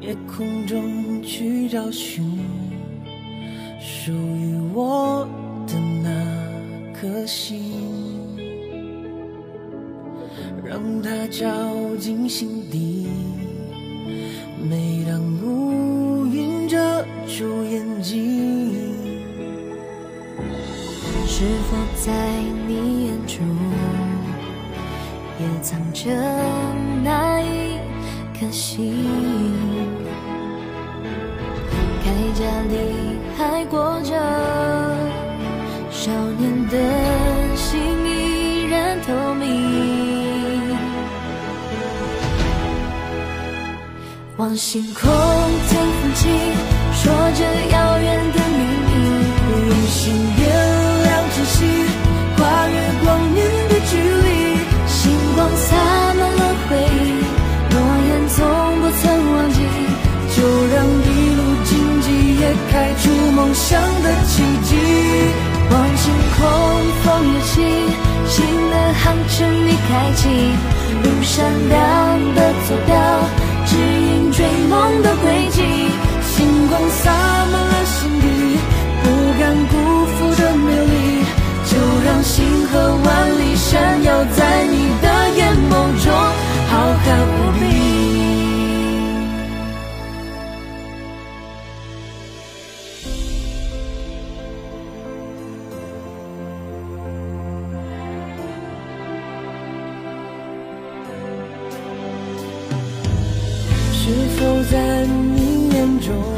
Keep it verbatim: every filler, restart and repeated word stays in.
夜空中去找寻属于我的那颗心，让它照进心底。每当乌云遮住眼睛， 是否在你眼中也藏着那一颗心？铠甲里还裹着少年的心，依然透明。往星空天风起，说着遥远的秘密， 用心点亮晨曦，跨越光年的距离， 星光洒满了回忆，诺言从不曾忘记， 就让一路荆棘也开出梦想的奇迹。 望星空风又起，新的航程已开启，如闪亮的坐标，指引追梦的轨迹。 星光洒满了心底，不敢辜负的美丽，就让星河万里闪耀在你的眼眸中，浩瀚无比。是否在你眼中